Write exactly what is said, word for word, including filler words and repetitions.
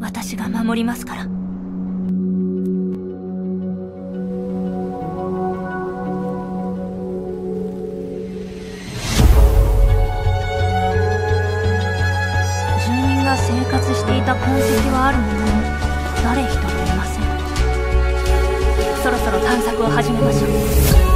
私が守りますから。住人が生活していた痕跡はあるものの、誰一人いません。そろそろ探索を始めましょう。